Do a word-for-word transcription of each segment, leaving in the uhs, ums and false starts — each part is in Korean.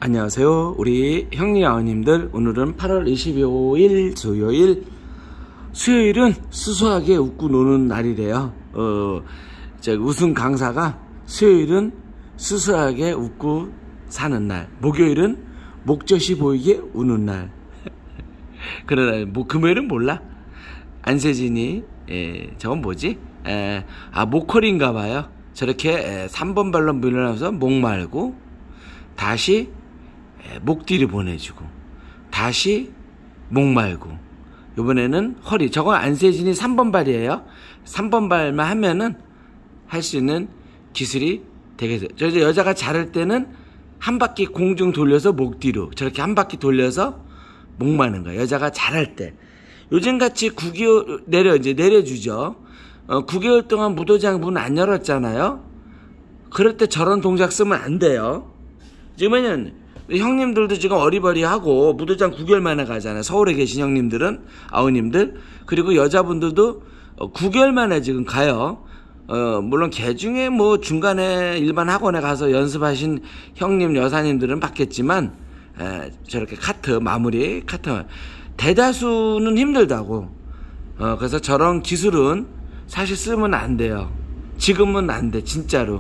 안녕하세요. 우리 형님 아우님들, 오늘은 팔월 이십오일 수요일. 수요일은 수수하게 웃고 노는 날이래요. 어, 저 우승 강사가 수요일은 수수하게 웃고 사는 날, 목요일은 목젖이 보이게 우는 날. 그러나 뭐 금요일은 몰라. 안세진이 예, 저건 뭐지? 에, 아 목걸이인가 봐요. 저렇게 에, 삼 번 발로 밀어나서 목 말고 다시 에, 목 뒤로 보내주고 다시 목 말고, 이번에는 허리. 저건 안세진이 삼 번 발이에요. 삼 번 발만 하면은 할 수 있는 기술이 되겠어요. 저 여자가 자를 때는 한 바퀴 공중 돌려서 목 뒤로, 저렇게 한 바퀴 돌려서 목 마는 거야. 여자가 자랄 때. 요즘같이 구 개월 내려 이제 내려주죠. 어, 구 개월 동안 무도장 문 안 열었잖아요. 그럴 때 저런 동작 쓰면 안 돼요. 지금은 형님들도 지금 어리버리하고 무도장 구 개월 만에 가잖아요. 서울에 계신 형님들은, 아우님들. 그리고 여자분들도 구 개월 만에 지금 가요. 어, 물론 개 중에 뭐 중간에 일반 학원에 가서 연습하신 형님, 여사님들은 받겠지만, 에, 저렇게 카트, 마무리, 카트. 대다수는 힘들다고. 어, 그래서 저런 기술은 사실 쓰면 안 돼요. 지금은 안 돼, 진짜로.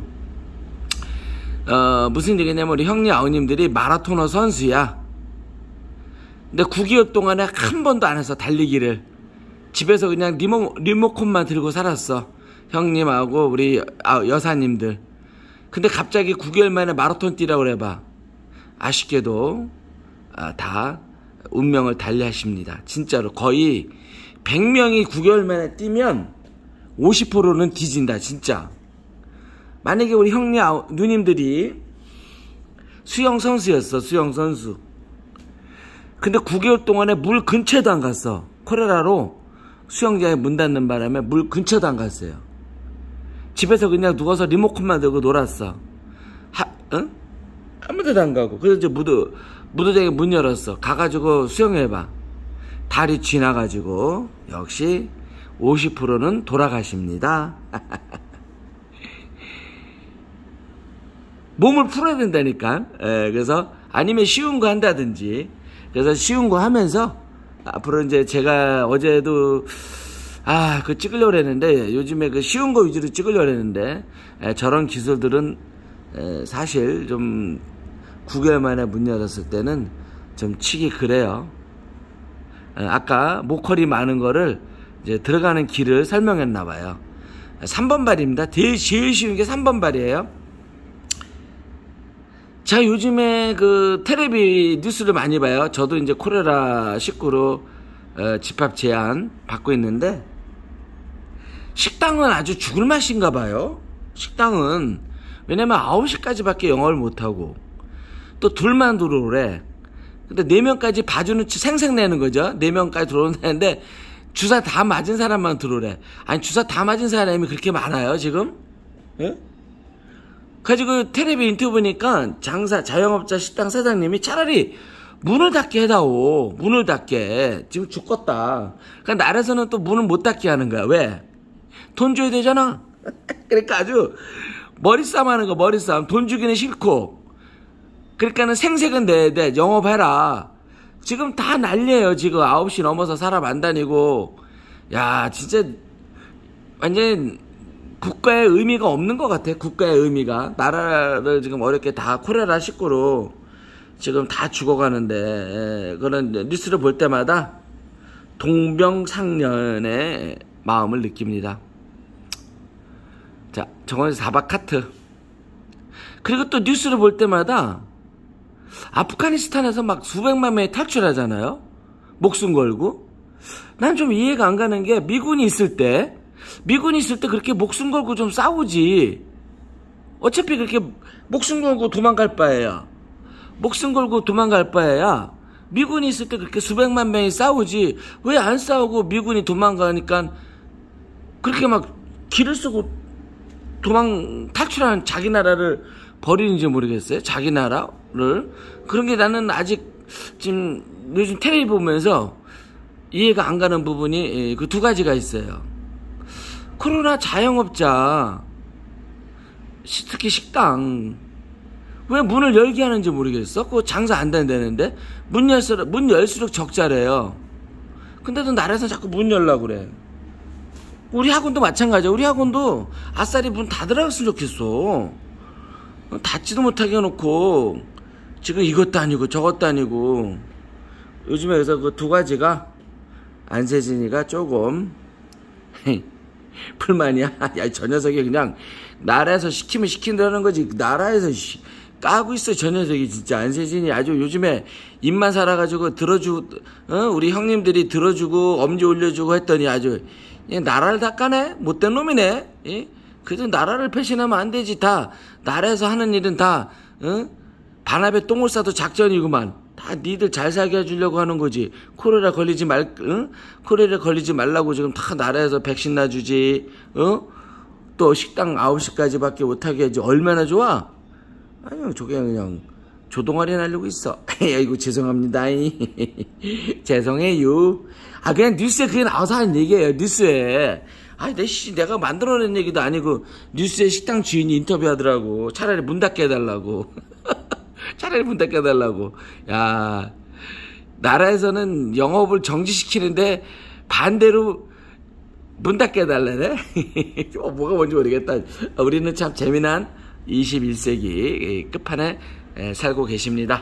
어, 무슨 얘기냐면, 우리 형님, 아우님들이 마라토너 선수야. 근데 구 개월 동안에 한 번도 안 해서 달리기를. 집에서 그냥 리모, 리모컨만 들고 살았어. 형님하고 우리 여사님들. 근데 갑자기 구 개월 만에 마라톤 뛰라고 그래봐. 아쉽게도 아, 다 운명을 달리하십니다. 진짜로 거의 백 명이 구 개월 만에 뛰면 오십 퍼센트는 뒤진다, 진짜. 만약에 우리 형님, 누님들이 수영 선수였어, 수영 선수. 근데 구 개월 동안에 물 근처에도 안 갔어. 코레라로 수영장에 문 닫는 바람에 물 근처도 안 갔어요. 집에서 그냥 누워서 리모컨만 들고 놀았어. 하, 응? 아무 데도 안 가고. 그래서 이제 무도, 무도장에 문 열었어. 가가지고 수영해봐. 다리 지나가지고, 역시 오십 퍼센트는 돌아가십니다. 몸을 풀어야 된다니까. 에, 그래서, 아니면 쉬운 거 한다든지. 그래서 쉬운 거 하면서, 앞으로 이제 제가 어제도, 아, 그 찍으려고 했는데, 요즘에 그 쉬운 거 위주로 찍으려고 했는데, 에, 저런 기술들은, 에, 사실 좀, 구 개월 만에 문 열었을 때는 좀 치기 그래요. 에, 아까 목걸이 많은 거를 이제 들어가는 길을 설명했나봐요. 삼 번 발입니다. 제일, 제일 쉬운 게 삼 번 발이에요. 자, 요즘에 그 테레비 뉴스를 많이 봐요. 저도 이제 코레라 식구로 어, 집합 제한 받고 있는데, 식당은 아주 죽을 맛인가 봐요. 식당은. 왜냐면 아홉 시까지밖에 영업을 못하고, 또 둘만 들어오래. 근데 네 명까지 봐주는, 생색내는 거죠. 네 명까지 들어온다는데, 주사 다 맞은 사람만 들어오래. 아니, 주사 다 맞은 사람이 그렇게 많아요, 지금? 예? 가지고 텔레비 인터뷰 보니까 장사, 자영업자 식당 사장님이 차라리 문을 닫게 해다오. 문을 닫게. 지금 죽겠다. 그러니까 나라에서는 또 문을 못 닫게 하는 거야. 왜? 돈 줘야 되잖아. 그러니까 아주 머리싸움 하는 거, 머리싸움. 돈 주기는 싫고. 그러니까는 생색은 내야 돼. 영업해라. 지금 다 난리예요. 지금 아홉 시 넘어서 사람 안 다니고. 야, 진짜 완전 국가의 의미가 없는 것 같아. 국가의 의미가. 나라를 지금 어렵게 다 코레라 식구로 지금 다 죽어가는데, 그런 뉴스를 볼 때마다 동병상련의 마음을 느낍니다. 자, 저건 사박 카트. 그리고 또 뉴스를 볼 때마다 아프가니스탄에서 막 수백만 명이 탈출하잖아요. 목숨 걸고. 난 좀 이해가 안 가는 게, 미군이 있을 때, 미군이 있을 때 그렇게 목숨 걸고 좀 싸우지. 어차피 그렇게 목숨 걸고 도망갈 바에야. 목숨 걸고 도망갈 바에야 미군이 있을 때 그렇게 수백만 명이 싸우지. 왜 안 싸우고 미군이 도망가니까 그렇게 막 길을 쓰고 도망, 탈출하는 자기 나라를 버리는지 모르겠어요. 자기 나라를. 그런 게 나는 아직 지금 요즘 텔레비 보면서 이해가 안 가는 부분이 그 두 가지가 있어요. 코로나 자영업자, 특히 식당, 왜 문을 열게 하는지 모르겠어. 그거 장사 안 된다는데 문 열수록 문 열수록 적자래요. 근데도 나라에서 자꾸 문 열라고 그래. 우리 학원도 마찬가지야. 우리 학원도 아싸리 문 닫으라고 좋겠어. 닫지도 못하게 해놓고 지금 이것도 아니고 저것도 아니고. 요즘에 그래서 그 두 가지가 안세진이가 조금 불만이야. 야, 저 녀석이 그냥 나라에서 시키면 시킨다는 거지. 나라에서 시, 까고 있어. 저 녀석이 진짜. 안세진이 아주 요즘에 입만 살아가지고 들어주고, 어? 우리 형님들이 들어주고 엄지 올려주고 했더니 아주 얘 나라를 다 까네. 못된 놈이네. 예? 그래도 나라를 배신하면 안 되지. 다 나라에서 하는 일은 다 어? 반합에 똥을 싸도 작전이구만. 다 니들 잘 살게 해주려고 하는 거지. 코레라 걸리지 말, 응? 코레라 걸리지 말라고 지금 다 나라에서 백신 놔주지. 어? 또 식당 아홉 시까지밖에 못하게 하지. 얼마나 좋아? 아니요, 저게 그냥 조동아리 날리고 있어. 아이고, 죄송합니다. 죄송해요. 아, 그냥 뉴스에 그게 나와서 하는 얘기예요, 뉴스에. 아, 내 씨, 내가 만들어낸 얘기도 아니고, 뉴스에 식당 주인이 인터뷰 하더라고. 차라리 문 닫게 해달라고. 차라리 문 닫게 해달라고. 야, 나라에서는 영업을 정지시키는데, 반대로 문 닫게 해달라네? 어, 뭐가 뭔지 모르겠다. 우리는 참 재미난 이십일 세기 끝판에 살고 계십니다.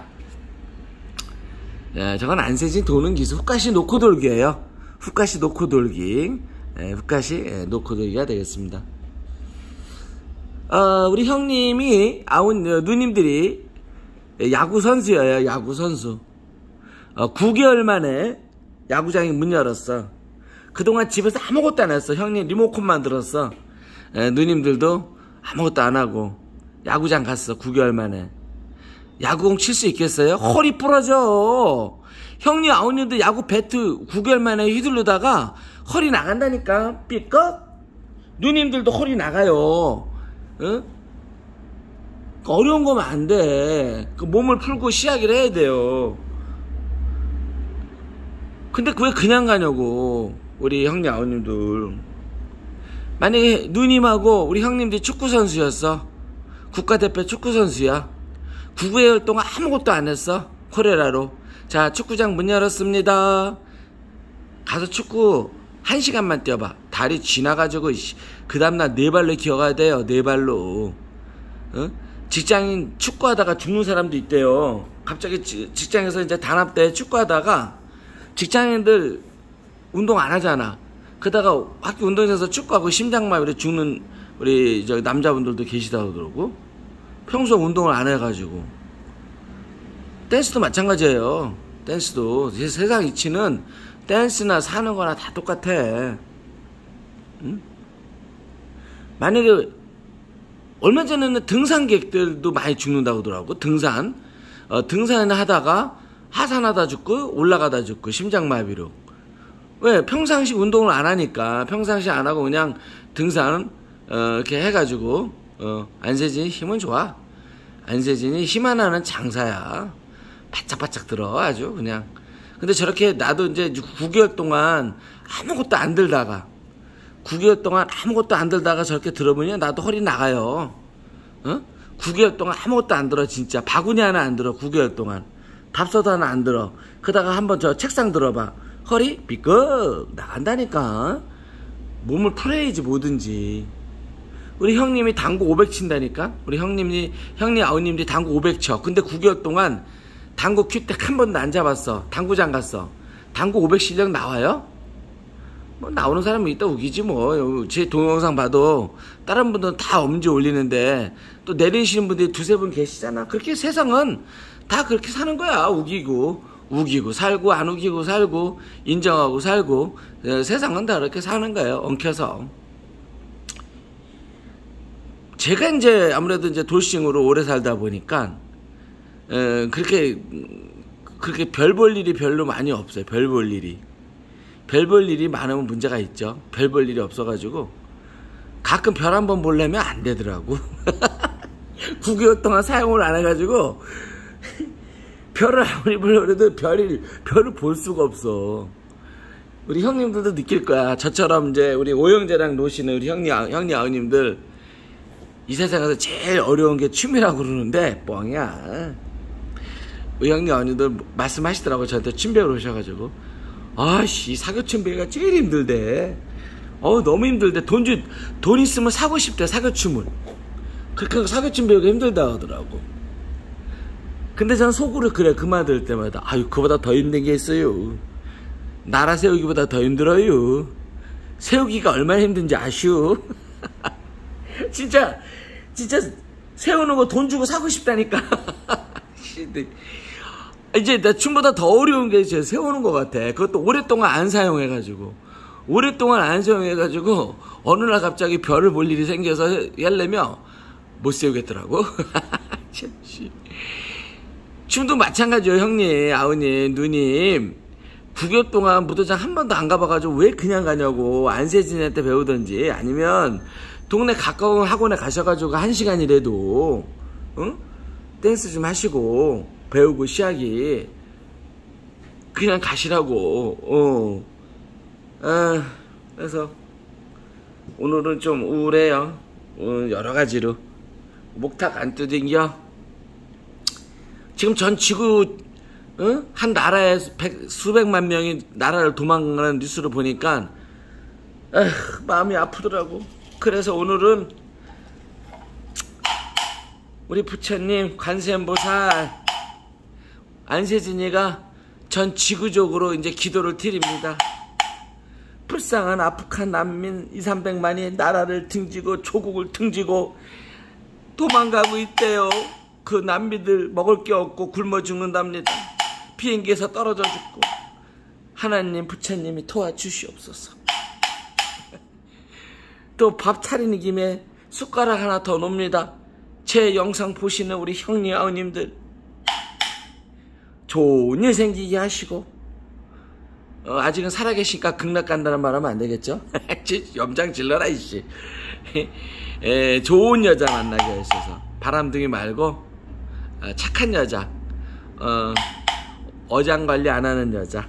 예, 저건 안세진 도는 기술, 훅가시 놓고 돌기예요. 훅가시 놓고 돌기. 예, 훅가시 예, 놓고 돌기가 되겠습니다. 어, 우리 형님이, 아우, 누님들이 야구 선수예요. 야구 선수. 어, 구 개월 만에 야구장이 문 열었어. 그동안 집에서 아무것도 안 했어. 형님 리모컨만 들었어. 예, 누님들도 아무것도 안 하고 야구장 갔어. 구 개월 만에. 야구공 칠 수 있겠어요? 허리 부러져. 형님 아우님도 야구 배트 구 개월 만에 휘두르다가 허리 나간다니까. 삐끗? 누님들도 허리 나가요. 어? 어려운 거면 안 돼. 그 몸을 풀고 시작을 해야 돼요. 근데 왜 그냥 가냐고. 우리 형님 아우님들. 만약에 누님하고 우리 형님들이 축구선수였어. 국가대표 축구선수야. 구 개월 동안 아무것도 안 했어. 코레라로. 자, 축구장 문 열었습니다. 가서 축구 한 시간만 뛰어봐. 다리 쥐나가지고 그 다음날 네 발로 기어가야 돼요. 네 발로. 어? 직장인 축구하다가 죽는 사람도 있대요. 갑자기 직장에서 이제 단합대 축구하다가 직장인들 운동 안 하잖아. 그러다가 학교 운동장에서 축구하고 심장마비로 죽는 우리 저 남자분들도 계시다고 그러고. 평소 운동을 안 해가지고. 댄스도 마찬가지예요. 댄스도 세상 이치는 댄스나 사는 거나 다 똑같아. 응? 만약에 얼마 전에는 등산객들도 많이 죽는다고 하더라고. 등산 어, 등산을 하다가 하산하다 죽고 올라가다 죽고 심장마비로. 왜? 평상시 운동을 안 하니까. 평상시 안 하고 그냥 등산 어, 이렇게 해가지고 어, 안세진이 힘은 좋아. 안세진이 힘 하나는 장사야. 바짝바짝 들어 아주 그냥. 근데 저렇게 나도 이제 구 개월 동안 아무것도 안 들다가 구 개월 동안 아무것도 안 들다가 저렇게 들어보면 나도 허리 나가요. 어? 구 개월 동안 아무것도 안 들어 진짜. 바구니 하나 안 들어. 구 개월 동안 밥솥 하나 안 들어. 그러다가 한번 저 책상 들어봐. 허리 삐끗 나간다니까. 몸을 풀어야지 뭐든지. 우리 형님이 당구 오백 친다니까. 우리 형님이 형님 아우님들이 당구 오백 쳐. 근데 구 개월 동안 당구 큐택 한 번도 안 잡았어. 당구장 갔어. 당구 오백 실력 나와요? 뭐 나오는 사람이 있다 우기지 뭐. 제 동영상 봐도 다른 분들은 다 엄지 올리는데 또 내리시는 분들이 두세 분 계시잖아. 그렇게 세상은 다 그렇게 사는 거야. 우기고 우기고 살고 안 우기고 살고 인정하고 살고. 세상은 다 그렇게 사는 거예요. 엉켜서. 제가 이제 아무래도 이제 돌싱으로 오래 살다 보니까 에, 그렇게 그렇게 별 볼 일이 별로 많이 없어요. 별 볼 일이 별 볼 일이 많으면 문제가 있죠. 별 볼 일이 없어가지고 가끔 별 한번 보려면 안 되더라고. 구 개월 동안 사용을 안 해가지고 별을 아무리 보려고 해도 별을 별을 볼 수가 없어. 우리 형님들도 느낄 거야. 저처럼 이제 우리 오영재랑 노시는 우리 형님 형님 아우님들 이 세상에서 제일 어려운 게 춤이라고 그러는데 뻥이야. 의형님 어머니들 말씀하시더라고. 저한테 춤 배우러 오셔가지고 아씨 사교춤 배우기가 제일 힘들대. 어 너무 힘들대. 돈 주, 돈 있으면 사고 싶대 사교춤을. 그렇게 사교춤 배우기가 힘들다 하더라고. 근데 저는 속으로 그래. 그 말 들을 때마다 아유 그보다 더 힘든 게 있어요. 나라 세우기보다 더 힘들어요. 세우기가 얼마나 힘든지 아슈. 진짜 진짜 세우는 거 돈 주고 사고 싶다니까. 이제 나 춤보다 더 어려운 게 이제 세우는 것 같아. 그것도 오랫동안 안 사용해가지고 오랫동안 안 사용해가지고 어느 날 갑자기 별을 볼 일이 생겨서 하려면 못 세우겠더라고. 춤도 마찬가지요. 형님, 아우님, 누님 구 개월 동안 무도장 한 번도 안 가봐가지고 왜 그냥 가냐고. 안세진한테 배우던지 아니면 동네 가까운 학원에 가셔가지고 한 시간이라도 응? 댄스 좀 하시고 배우고 시작이 그냥 가시라고. 어. 아, 그래서 오늘은 좀 우울해요. 어, 여러 가지로 목탁 안 두딩겨. 지금 전 지구 어? 한 나라에 백, 수백만 명이 나라를 도망가는 뉴스를 보니까 에휴, 마음이 아프더라고. 그래서 오늘은 우리 부처님 관세음보살 안세진이가 전 지구적으로 이제 기도를 드립니다. 불쌍한 아프간 난민 이삼백만이 나라를 등지고 조국을 등지고 도망가고 있대요. 그 난민들 먹을 게 없고 굶어 죽는답니다. 비행기에서 떨어져 죽고. 하나님 부처님이 도와주시옵소서. 또 밥 차리는 김에 숟가락 하나 더 놓습니다. 제 영상 보시는 우리 형님 아우님들 좋은 일 생기게 하시고 어, 아직은 살아계시니까 극락 간다는 말 하면 안 되겠죠? 염장 질러라 이씨. 에, 좋은 여자 만나게 하셔서 바람둥이 말고 어, 착한 여자, 어, 어장 관리 안 하는 여자,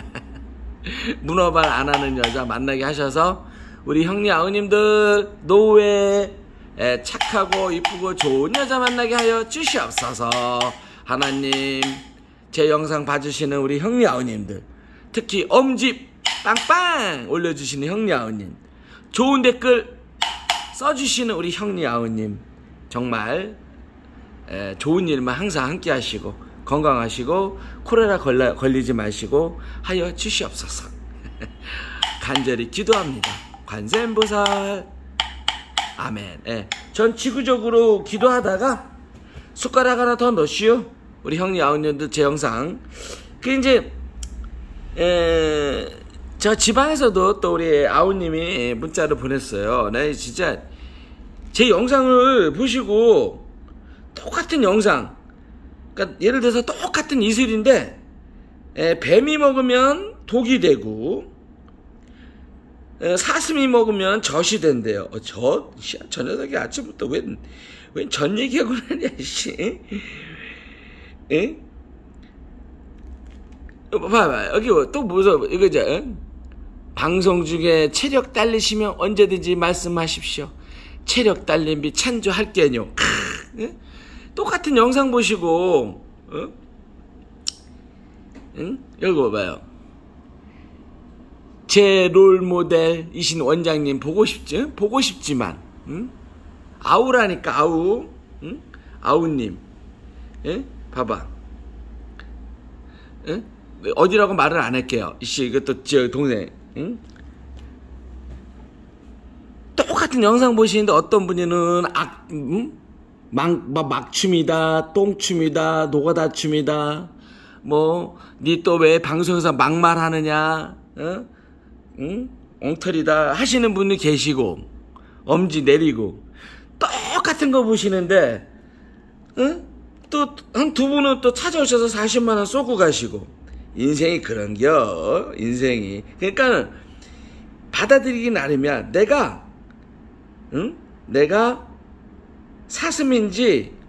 문어발 안 하는 여자 만나게 하셔서 우리 형님 아우님들 노후에 에, 착하고 이쁘고 좋은 여자 만나게 하여 주시옵소서. 하나님, 제 영상 봐주시는 우리 형님 아우님들, 특히 엄집 빵빵 올려주시는 형님 아우님, 좋은 댓글 써주시는 우리 형님 아우님, 정말 에, 좋은 일만 항상 함께 하시고 건강하시고 코레라 걸라, 걸리지 마시고 하여 주시옵소서. 간절히 기도합니다. 관세음보살 아멘. 예. 전 지구적으로 기도하다가 숟가락 하나 더 넣으시오. 우리 형님 아우님들 제 영상 그 이제 에, 저 지방에서도 또 우리 아우님이 문자를 보냈어요. 나 진짜 제 영상을 보시고 똑같은 영상, 그러니까 예를 들어서 똑같은 이슬인데 에, 뱀이 먹으면 독이 되고 에, 사슴이 먹으면 젖이 된대요. 어, 젖? 저 녀석이 아침부터 웬, 웬 젖 얘기하고 나냐, 씨. 에? 봐봐, 여기 또 무서워. 이거 이제, 응? 방송 중에 체력 딸리시면 언제든지 말씀하십시오. 체력 딸림비 찬조할게요. 응? 똑같은 영상 보시고, 응? 응? 여기 봐봐요. 제 롤모델이신 원장님 보고 싶지? 보고 싶지만, 응? 아우라니까, 아우. 응? 아우님. 응? 봐봐. 응? 어디라고 말을 안 할게요. 이씨, 이것도 제 동생. 응? 똑같은 영상 보시는데 어떤 분이는 악, 응? 막, 막, 막춤이다, 똥춤이다, 노가다춤이다, 뭐, 니 또 왜 방송에서 막말하느냐, 어? 응? 엉터리다 하시는 분이 계시고, 엄지 내리고, 똑같은 거 보시는데, 응? 또, 한 두 분은 또 찾아오셔서 사십만 원 쏘고 가시고, 인생이 그런겨, 인생이. 그러니까, 받아들이기 나름이야. 내가, 응? 내가 사슴인지,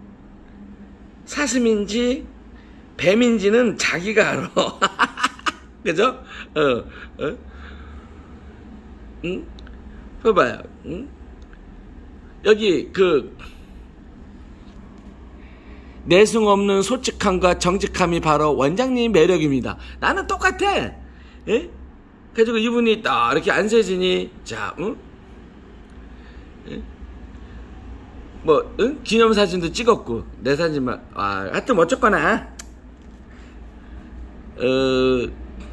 사슴인지, 뱀인지는 자기가 알아. 그죠? 어, 어? 응? 봐봐요. 응? 여기 그 내숭 없는 솔직함과 정직함이 바로 원장님 매력입니다. 나는 똑같아. 예? 그래가지고 이분이 딱 이렇게 안세진이 자, 응? 예? 뭐 응? 기념사진도 찍었고 내 사진만 아 하여튼 뭐 어쨌거나 어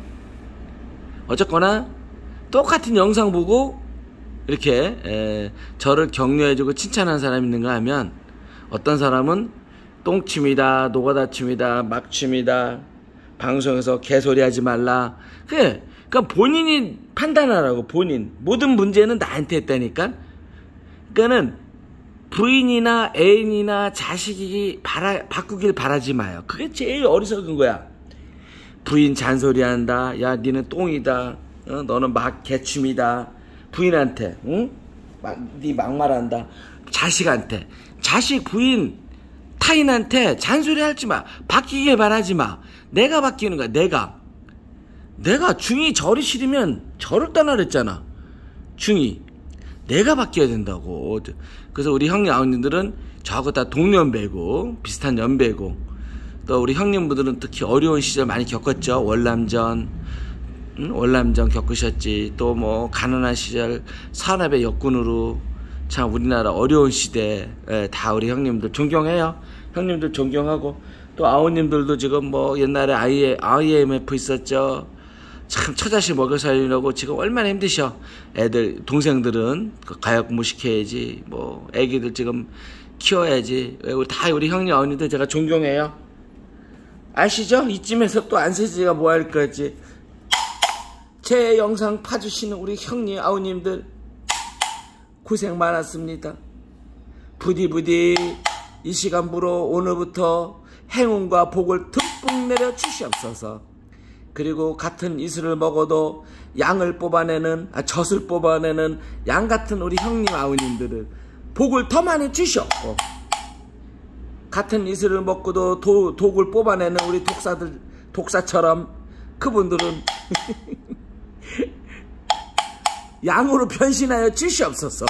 어쨌거나 똑같은 영상 보고 이렇게 에, 저를 격려해주고 칭찬한 사람이 있는가 하면 어떤 사람은 똥침이다, 노가다침이다, 막침이다, 방송에서 개소리하지 말라. 그래, 그러니까 본인이 판단하라고. 본인 모든 문제는 나한테 했다니까. 그러니까는 부인이나 애인이나 자식이 바라, 바꾸길 바라지 마요. 그게 제일 어리석은 거야. 부인 잔소리한다. 야, 니는 똥이다. 어, 너는 막 개춤이다. 부인한테, 응? 막, 니 막말한다. 자식한테, 자식, 부인, 타인한테 잔소리 하지 마. 바뀌길 바라지 마. 내가 바뀌는 거야, 내가. 내가 중이 저리 싫으면 저를 떠나랬잖아. 중이. 내가 바뀌어야 된다고. 그래서 우리 형님, 아버님들은 저하고 다 동년배고, 비슷한 연배고, 또 우리 형님분들은 특히 어려운 시절 많이 겪었죠. 월남전, 응? 월남전 겪으셨지. 또 뭐, 가난한 시절, 산업의 역군으로, 참 우리나라 어려운 시대, 예, 다 우리 형님들 존경해요. 형님들 존경하고, 또 아우님들도 지금 뭐 옛날에 아이엠에프 있었죠. 참 처자식 먹여 살리려고 지금 얼마나 힘드셔. 애들 동생들은 가역 공부 시켜야지, 뭐 애기들 지금 키워야지. 우리 다 우리 형님 아우님들 제가 존경해요. 아시죠? 이쯤에서 또 안세지가 뭐 할 거지. 제 영상 봐주시는 우리 형님 아우님들 고생 많았습니다. 부디 부디 이 시간부로 오늘부터 행운과 복을 듬뿍 내려 주시옵소서. 그리고 같은 이슬을 먹어도 양을 뽑아내는, 아, 젖을 뽑아내는 양 같은 우리 형님 아우님들을 복을 더 많이 주시옵고, 같은 이슬을 먹고도 도, 독을 뽑아내는 우리 독사들, 독사처럼 그분들은 양으로 변신하여 주시옵소서.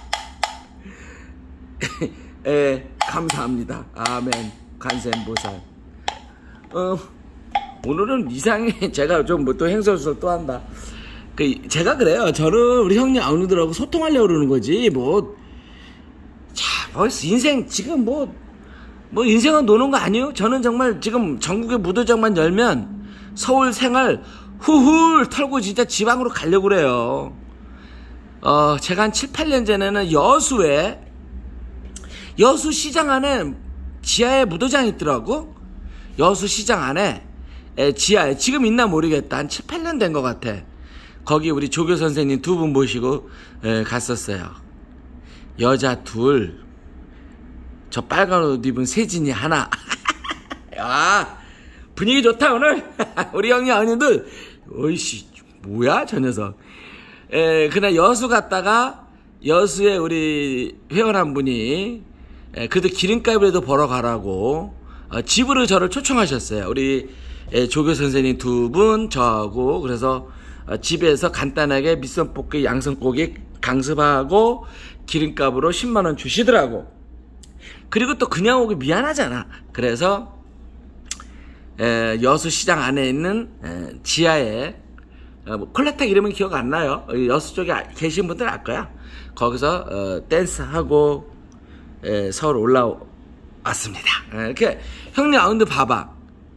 예, 감사합니다. 아멘. 관세음보살. 어, 오늘은 이상해. 제가 좀 뭐 또 행설설 또 한다. 그, 제가 그래요. 저를 우리 형님 아우님들하고 소통하려고 그러는 거지. 뭐, 자, 뭐, 인생, 지금 뭐, 뭐, 인생은 노는 거 아니에요? 저는 정말 지금 전국의 무도장만 열면 서울 생활 후훌 털고 진짜 지방으로 가려고 그래요. 어, 제가 한 칠, 팔 년 전에는 여수에, 여수 시장 안에 지하에 무도장이 있더라고. 여수 시장 안에 에, 지하에 지금 있나 모르겠다. 한 칠, 팔 년 된 것 같아. 거기 우리 조교 선생님 두 분 모시고 에, 갔었어요. 여자 둘, 저 빨간 옷 입은 세진이 하나. 야, 분위기 좋다 오늘. 우리 형님 아님들, 어이씨 뭐야 저 녀석. 에, 그날 여수 갔다가 여수에 우리 회원 한 분이 에, 그래도 기름값이라도 벌어 가라고 어, 집으로 저를 초청하셨어요. 우리 에, 조교 선생님 두 분, 저하고. 그래서 어, 집에서 간단하게 밑선볶이, 양선고기 강습하고 기름값으로 십만 원 주시더라고. 그리고 또 그냥 오기 미안하잖아. 그래서 에, 여수시장 안에 있는 에, 지하에 어, 뭐 콜레타 이름은 기억 안 나요. 여수 쪽에 계신 분들 알 거야. 거기서 어, 댄스하고 에, 서울 올라왔습니다. 에, 이렇게 형님 아운드 봐봐.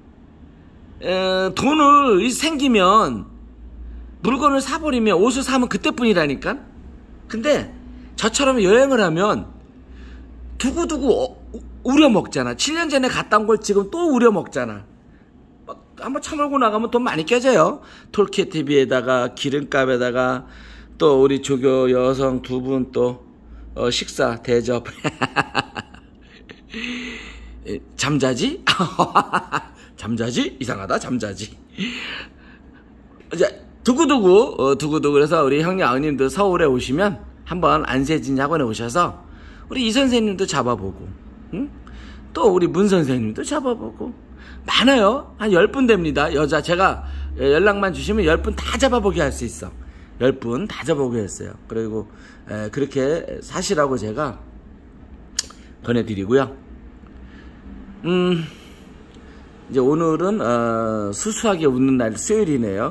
에, 돈을 생기면 물건을 사버리면 옷을 사면 그때뿐이라니까. 근데 저처럼 여행을 하면 두고두고 어, 우려먹잖아. 칠 년 전에 갔다 온 걸 지금 또 우려먹잖아. 한번 처먹고 나가면 돈 많이 깨져요. 톨키에 티비에다가 기름값에다가 또 우리 조교 여성 두 분 또 어, 식사 대접. 잠자지? 잠자지? 이상하다. 잠자지. 이제 두고두고 어, 두고두고 그래서 우리 형님 아우님들 서울에 오시면 한번 안세진 학원에 오셔서 우리 이 선생님도 잡아보고, 응? 또 우리 문 선생님도 잡아보고. 많아요. 한 열 분 됩니다. 여자 제가 연락만 주시면 열 분 다 잡아보게 할 수 있어. 열 분 다 잡아보게 했어요. 그리고 에, 그렇게 사시라고 제가 보내드리고요. 음, 이제 오늘은 어, 수수하게 웃는 날 수요일이네요.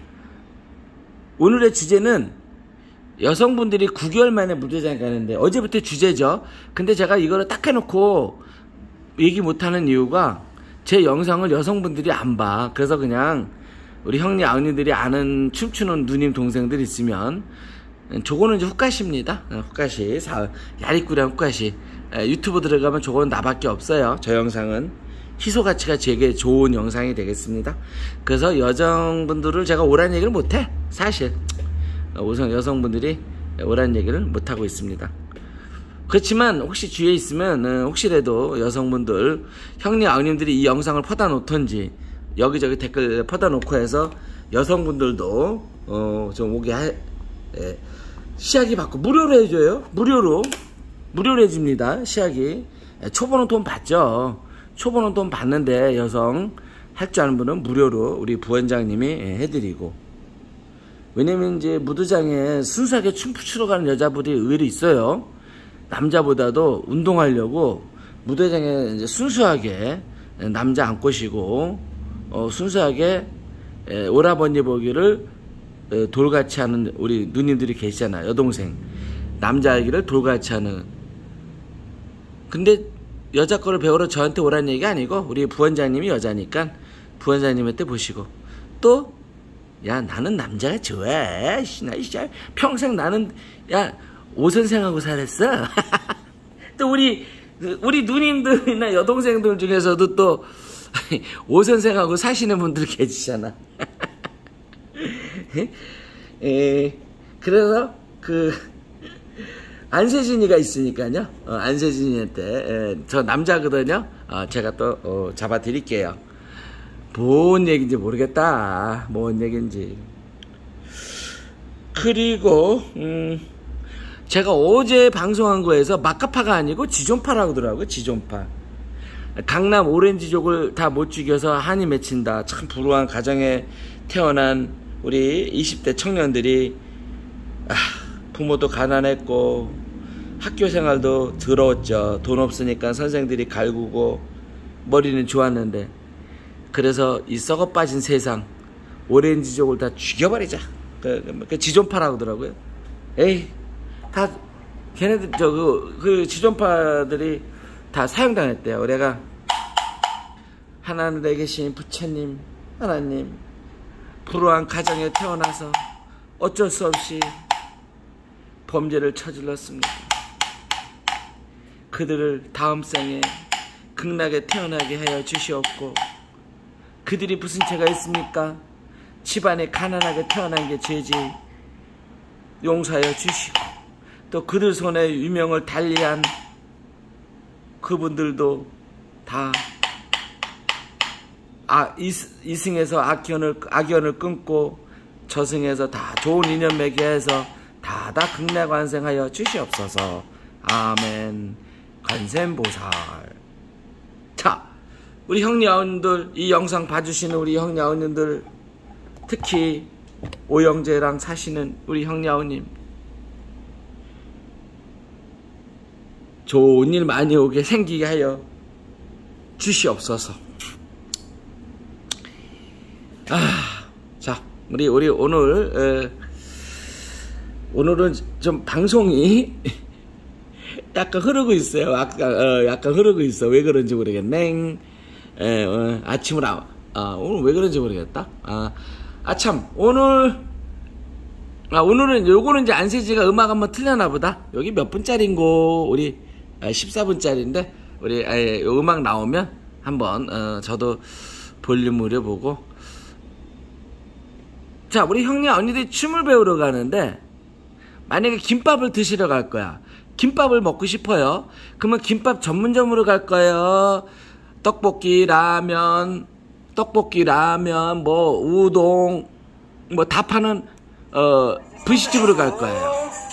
오늘의 주제는 여성분들이 구 개월 만에 무대장 가는데 어제부터 주제죠. 근데 제가 이거를 딱 해놓고 얘기 못하는 이유가 제 영상을 여성분들이 안 봐. 그래서 그냥 우리 형님 아버님들이 아는 춤추는 누님 동생들 있으면 저거는 이제 훅가시입니다. 훅가시 야리꾸리한 훅가시. 유튜브 들어가면 저거는 나밖에 없어요. 저 영상은 희소가치가 되게 좋은 영상이 되겠습니다. 그래서 여성분들을 제가 오란 얘기를 못해. 사실 우선 여성분들이 오란 얘기를 못하고 있습니다. 그렇지만 혹시 주위에 있으면 혹시라도 여성분들 형님 아버님들이 이 영상을 퍼다 놓던지 여기저기 댓글 퍼다 놓고 해서 여성분들도 어 좀 오게 하, 예, 시약이 받고 무료로 해줘요. 무료로 무료로 해줍니다. 시약이. 예, 초보는 돈 받죠. 초보는 돈 받는데 여성 할 줄 아는 분은 무료로 우리 부원장님이 예, 해드리고. 왜냐면 이제 무드장에 순수하게 춤 추러 가는 여자분이 의외로 있어요. 남자보다도 운동하려고 무대장에 이제 순수하게 남자 안 꼬시고 어, 순수하게 에, 오라버니 보기를 에, 돌같이 하는 우리 누님들이 계시잖아요. 여동생 남자 얘기를 돌같이 하는. 근데 여자 거를 배우러 저한테 오라는 얘기가 아니고 우리 부원장님이 여자니까 부원장님한테 보시고 또 야 나는 남자가 좋아. 나 평생 나는 야 오선생하고 살았어. 또 우리 우리 누님들이나 여동생들 중에서도 또 오선생하고 사시는 분들 계시잖아. 에, 그래서 그 안세진이가 있으니까요. 어, 안세진이한테 에, 저 남자거든요. 어, 제가 또 어, 잡아드릴게요. 뭔 얘기인지 모르겠다. 뭔 얘기인지. 그리고 음, 제가 어제 방송한 거에서 마카파가 아니고 지존파라고 하더라고요. 지존파. 강남 오렌지족을 다 못 죽여서 한이 맺힌다. 참 불우한 가정에 태어난 우리 이십 대 청년들이 아, 부모도 가난했고 학교 생활도 더러웠죠. 돈 없으니까 선생들이 갈구고 머리는 좋았는데 그래서 이 썩어 빠진 세상 오렌지족을 다 죽여버리자. 그, 그 지존파라고 하더라고요. 에이 다 걔네들 저 그 그 지존파들이 다 사형당했대요. 내가 하나님에 계신 부처님 하나님 불우한 가정에 태어나서 어쩔 수 없이 범죄를 저질렀습니다. 그들을 다음 생에 극락에 태어나게 하여 주시옵고 그들이 무슨 죄가 있습니까? 집안에 가난하게 태어난 게 죄지. 용서하여 주시고 또 그들 손에 유명을 달리한 그분들도 다 아, 이승에서 악연을, 악연을 끊고 저승에서 다 좋은 인연 맺게 해서 다다 극락완생하여 주시옵소서. 아멘. 관세음보살. 자, 우리 형님 아버님들 이 영상 봐주시는 우리 형님 아버님들 특히 오영재랑 사시는 우리 형님 아버님 좋은 일 많이 오게 생기게 하여 주시옵소서. 아, 자, 우리 우리 오늘 에, 오늘은 좀 방송이 약간 흐르고 있어요. 아까 어, 약간 흐르고 있어. 왜 그런지 모르겠네. 에, 어, 아침을 아, 아, 오늘 왜 그런지 모르겠다. 아, 아 참 오늘 아 오늘은 요거는 이제 안세지가 음악 한번 틀려나 보다. 여기 몇 분짜리인고 우리 아, 십사 분짜리인데 우리 아, 요 음악 나오면 한번 어, 저도 볼륨 올려보고. 자, 우리 형님 언니들이 춤을 배우러 가는데 만약에 김밥을 드시러 갈 거야. 김밥을 먹고 싶어요. 그러면 김밥 전문점으로 갈 거예요. 떡볶이, 라면, 떡볶이, 라면, 뭐 우동, 뭐 다 파는 어 분식집으로 갈 거예요.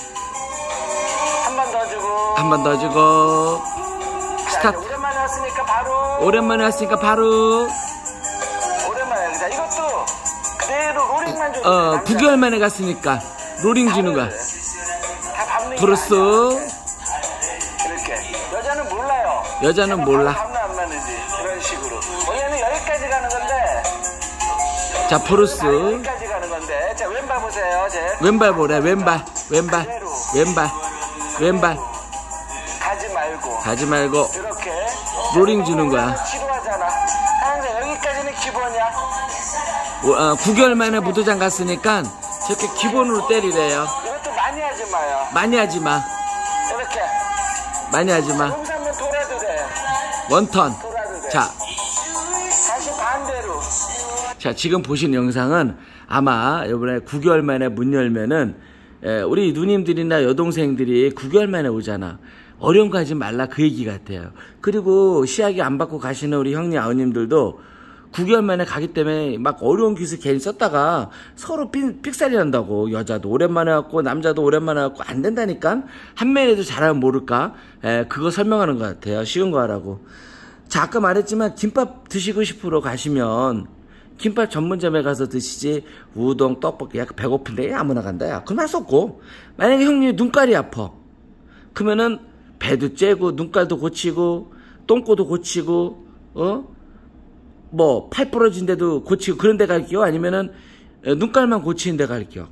한 번 더 주고 한 번 더 주고 스타트. 오랜만에 왔으니까 바로 오랜만에 왔으니까 바로 오랜만에. 자, 이것도 그대로 로링만 줘. 어 구 개월 만에 갔으니까 로링 주는 거야. 다 밟는 게 브루스. 아니야. 이렇게 여자는 몰라요. 여자는 몰라. 밥도 안 맞는지 이런 식으로. 원래는 여기까지 가는 건데. 자, 브루스. 여기까지 가는 건데. 자, 왼발 보세요. 제. 왼발 보래. 왼발. 왼발. 왼발. 왼발. 가지 말고. 가지 말고. 이렇게. 롤링 주는 거야. 지루하잖아. 항상 여기까지는 기본이야. 어, 구 개월 만에 무도장 갔으니까 저렇게 기본으로 때리래요. 이것도 많이 하지 마요. 많이 하지 마. 이렇게. 많이 하지 마. 몸 삼면 돌아도 돼. 원턴. 돌아도 돼. 자, 다시 반대로. 자, 지금 보신 영상은 아마 이번에 구 개월 만에 문 열면은 에, 우리 누님들이나 여동생들이 구 개월 만에 오잖아. 어려운 거 하지 말라 그 얘기 같아요. 그리고 시약이 안 받고 가시는 우리 형님 아버님들도 구 개월 만에 가기 때문에 막 어려운 기술 괜히 썼다가 서로 삑, 삑살이 난다고. 여자도 오랜만에 왔고 남자도 오랜만에 왔고 안 된다니까. 한 명이라도 잘하면 모를까. 에, 그거 설명하는 것 같아요. 쉬운 거 하라고. 자, 아까 말했지만 김밥 드시고 싶으러 가시면 김밥 전문점에 가서 드시지 우동, 떡볶이 약간 배고픈데 아무나 간다. 야, 그럼 할 수 없고. 만약에 형님 눈깔이 아파. 그러면은 배도 째고 눈깔도 고치고 똥꼬도 고치고 어? 뭐 팔 부러진 데도 고치고 그런 데 갈게요? 아니면은 눈깔만 고치는 데 갈게요?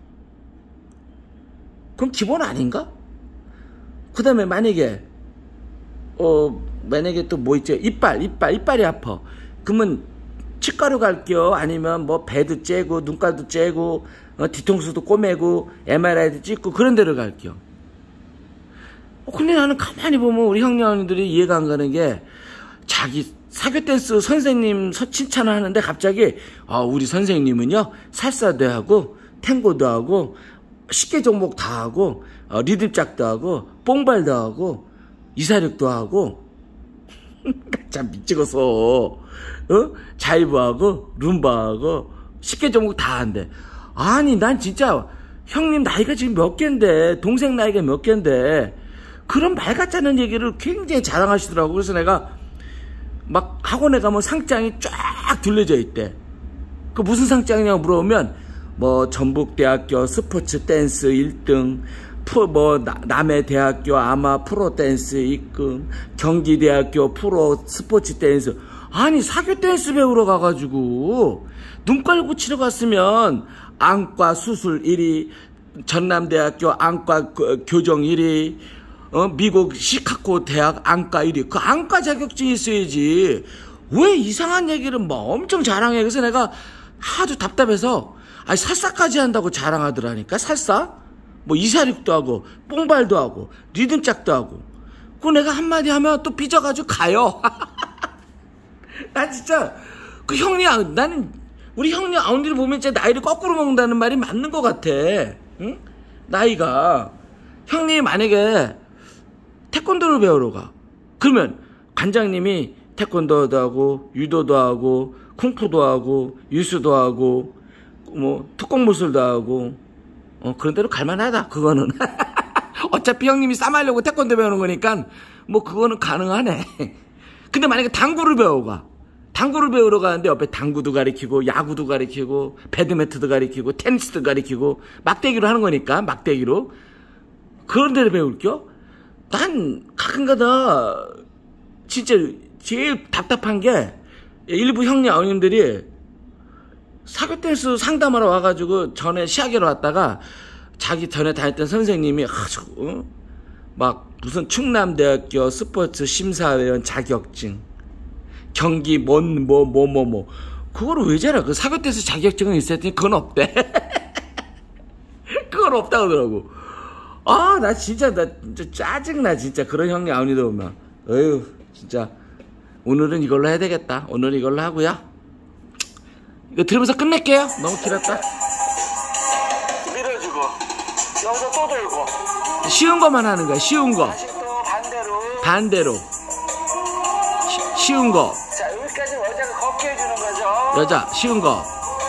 그럼 기본 아닌가? 그 다음에 만약에 어 만약에 또 뭐 있죠? 이빨 이빨 이빨이 아파. 그러면 치과로 갈게요? 아니면 뭐 배도 째고 눈깔도 째고 어, 뒤통수도 꼬매고 엠알아이도 찍고 그런 데로 갈게요? 어, 근데 나는 가만히 보면 우리 형님들이 이해가 안 가는 게 자기 사교 댄스 선생님 칭찬을 하는데 갑자기 아, 우리 선생님은요 살사도 하고 탱고도 하고 십개 종목 다 하고 어, 리듬짝도 하고 뽕발도 하고 이사력도 하고 참 미치겠어. 어? 자이브하고 룸바하고 십개 종목 다 한대. 아니 난 진짜 형님 나이가 지금 몇 갠데 동생 나이가 몇 갠데 그런 말 같지 않은 얘기를 굉장히 자랑하시더라고. 그래서 내가 막 학원에 가면 상장이 쫙 둘러져 있대. 그 무슨 상장이냐고 물어보면 뭐 전북대학교 스포츠 댄스 일 등, 프, 뭐 나, 남해대학교 아마 프로 댄스 이 등, 경기대학교 프로 스포츠 댄스. 아니 사교 댄스 배우러 가가지고 눈깔 고치러 갔으면 안과 수술 일 위, 전남대학교 안과 교정 일 위, 어, 미국 시카고 대학 안과 일 위. 그 안과 자격증이 있어야지. 왜 이상한 얘기를 막 엄청 자랑해. 그래서 내가 하도 답답해서 아니 살사까지 한다고 자랑하더라니까. 살사? 뭐 이사륙도 하고 뽕발도 하고 리듬짝도 하고. 그 내가 한마디 하면 또 삐져가지고 가요. 난 진짜 그 형님, 나는 우리 형님 아운디를 보면 진짜 나이를 거꾸로 먹는다는 말이 맞는 것 같아. 응? 나이가 형님이 만약에 태권도를 배우러 가. 그러면 관장님이 태권도도 하고 유도도 하고 쿵푸도 하고 유수도 하고 뭐 특공무술도 하고 어 그런 데로 갈만하다. 그거는 어차피 형님이 싸매려고 태권도 배우는 거니까 뭐 그거는 가능하네. 근데 만약에 당구를 배우가 당구를 배우러 가는데 옆에 당구도 가리키고 야구도 가리키고 배드민턴도 가리키고 테니스도 가리키고 막대기로 하는 거니까 막대기로 그런 데를 배울게요? 난 가끔가다 진짜 제일 답답한 게 일부 형님 아버님들이 사교 댄스 상담하러 와가지고 전에 시작하러 왔다가 자기 전에 다녔던 선생님이 아주 어? 막 무슨 충남대학교 스포츠 심사위원 자격증 경기 뭔 뭐 뭐 뭐 뭐 그거를 왜 잘해? 그 사교 댄스 자격증은 있어야 했더니 그건 없대. 그건 없다고 하더라고. 아, 나 진짜, 나 진짜 짜증나, 진짜. 그런 형님 아버님들 보면. 어휴, 진짜. 오늘은 이걸로 해야 되겠다. 오늘 이걸로 하고요. 이거 들으면서 끝낼게요. 너무 길었다. 밀어주고, 여기서 또 돌고. 쉬운 것만 하는 거야, 쉬운 거. 다시 또 반대로. 반대로. 시, 쉬운 거. 자, 여기까지 여자가 걷게 해주는 거죠. 여자, 쉬운 거.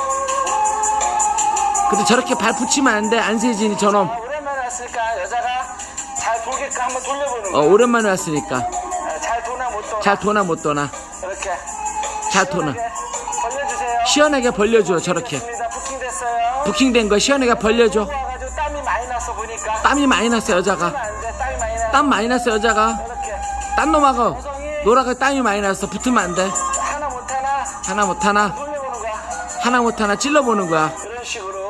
근데 저렇게 발 붙이면 안 돼, 안세진이 저놈. 왔으니까 여자가 잘 보게끔 한번 돌려보는 거야. 어, 오랜만에 왔으니까. 아, 잘 도나 못 도나. 잘 도나 못 도나. 이렇게. 잘 도나. 벌려주세요. 시원하게 벌려줘, 저렇게. 부킹됐어요. 부킹된 거 시원하게 벌려줘. 와가지고 땀이 많이 났어 보니까. 땀이 많이 났어, 여자가. 땀이 안 돼, 땀이 많이 나. 땀 많이 났어, 여자가. 이렇게. 딴 놈하고. 여성이 노랗게 땀이 많이 났어. 붙으면 안 돼. 하나 못하나 하나 못하나? 돌려보는 거야. 하나 못하나 찔러보는 거야. 이런 식으로.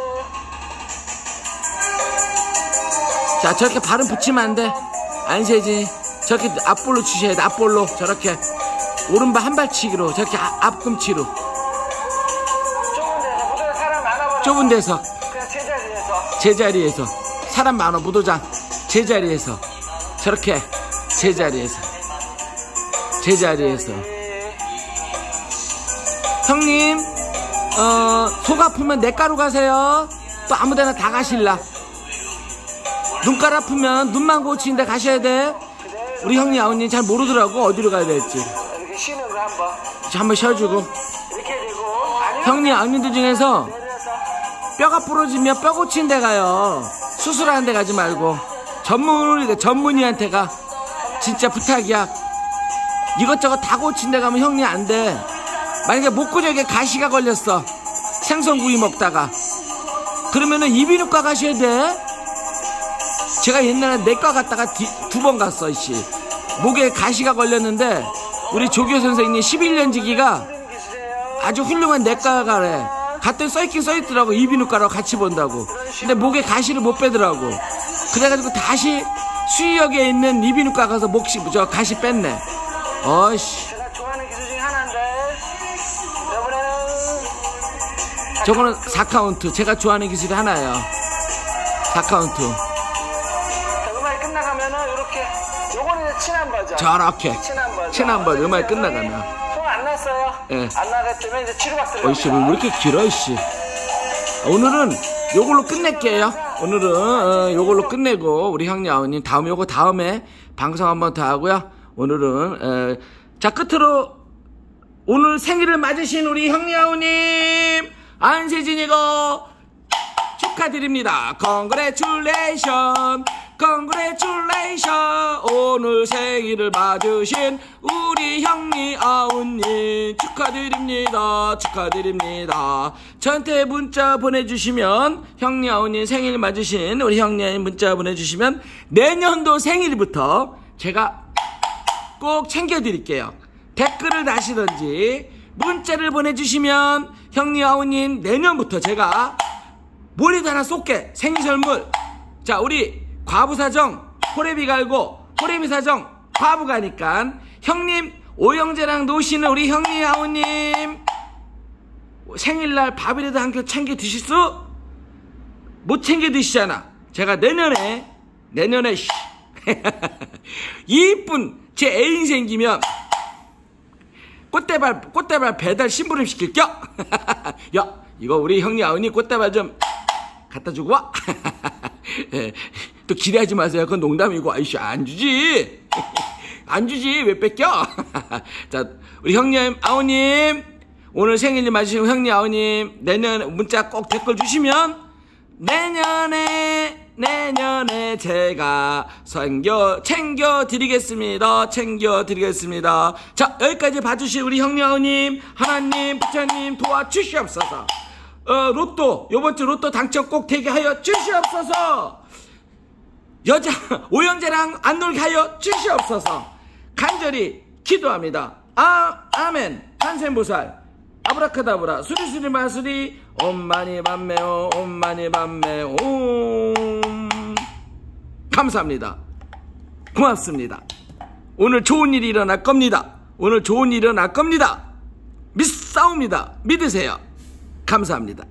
자, 저렇게 발은 붙이면 안 돼. 안 세지. 저렇게 앞볼로 치셔야 돼. 앞볼로. 저렇게. 오른발 한 발치기로. 저렇게 아, 앞꿈치로. 좁은 데서 무대 사람 많아버려. 좁은 데서. 그냥 제자리에서. 제자리에서. 사람 많아. 무도장. 제자리에서. 저렇게. 제자리에서. 제자리에서. 형님, 어, 속 아프면 냇가로 가세요. 또 아무데나 다 가실라. 눈깔 아프면 눈만 고치는 데 가셔야 돼. 우리 형님 아버님 잘 모르더라고. 어디로 가야 될지. 이렇게 쉬는 거 한번. 한번 쉬어주고. 이렇게 되고. 아니면 형님 아버님들 중에서 내려서. 뼈가 부러지면 뼈 고치는 데 가요. 수술하는 데 가지 말고. 전문, 전문의한테 가. 진짜 부탁이야. 이것저것 다 고친 데 가면 형님 안 돼. 만약에 목구멍에 가시가 걸렸어. 생선구이 먹다가. 그러면은 이비인후과 가셔야 돼. 제가 옛날에 내과 갔다가 두 번 갔어, 이씨. 목에 가시가 걸렸는데, 우리 조교 선생님 십일 년 지기가 아주 훌륭한 내과가래. 갔더니 써있긴 써있더라고. 이비인후과라고 같이 본다고. 근데 목에 가시를 못 빼더라고. 그래가지고 다시 수의역에 있는 이비인후과 가서 목, 저 가시 뺐네. 어이씨. 제가 좋아하는 기술 중에 하나인데. 이번에는. 저거는 사 카운트. 제가 좋아하는 기술이 하나예요. 사 카운트. 끝나가면은 이렇게 요거는 이제 친한 버전. 저렇게 친한 버전. 친한 버전. 음악이 끝나가면 송 안 났어요. 예. 안 나기 때문에 이제 치료박 들어갑니다. 어이씨, 왜 이렇게 길어, 이씨. 오늘은 요걸로 끝낼게요. 오늘은 어, 요걸로 끝내고 우리 형님 아버님 다음 요거 다음에 방송 한번 더 하고요. 오늘은 에, 자 끝으로 오늘 생일을 맞으신 우리 형님 아버님 안세진이고 축하드립니다. Congratulation, Congratulation. 오늘 생일을 맞으신 우리 형님 아우님 축하드립니다. 축하드립니다. 저한테 문자 보내주시면 형님 아우님 생일 맞으신 우리 형님 문자 보내주시면 내년도 생일부터 제가 꼭 챙겨드릴게요. 댓글을 다시든지 문자를 보내주시면 형님 아우님 내년부터 제가 뭐라도 하나 쏠게. 생일 선물. 자, 우리 과부사정 호래비 갈고 호래비 사정 과부 가니까 형님 오영재랑 노시는 우리 형님 아우님 생일날 밥이라도 한 개 챙겨 드실 수? 못 챙겨 드시잖아. 제가 내년에 내년에 이쁜 제 애인 생기면 꽃대발 꽃대발 배달 심부름 시킬겨. 야, 이거 우리 형님 아우님 꽃대발 좀 갖다 주고 와. 예, 또 기대하지 마세요. 그건 농담이고. 아이씨, 안 주지. 안 주지. 왜 뺏겨? 자, 우리 형님 아우님 오늘 생일 맞으신 형님 아우님 내년 문자 꼭 댓글 주시면 내년에 내년에 제가 챙겨 챙겨 드리겠습니다. 챙겨 드리겠습니다. 자, 여기까지 봐주신 우리 형님 아우님 하나님 부처님 도와주시옵소서. 어, 로또 요번주 로또 당첨 꼭 되게 하여 주시옵소서. 여자 오영재랑 안 놀게 하여 주시옵소서. 간절히 기도합니다. 아, 아멘. 한센보살 아브라카다브라 수리수리 마수리 옴마니 밤매오 옴마니 밤매오 옴. 감사합니다. 고맙습니다. 오늘 좋은 일이 일어날 겁니다. 오늘 좋은 일이 일어날 겁니다. 믿사옵니다. 믿으세요. 감사합니다.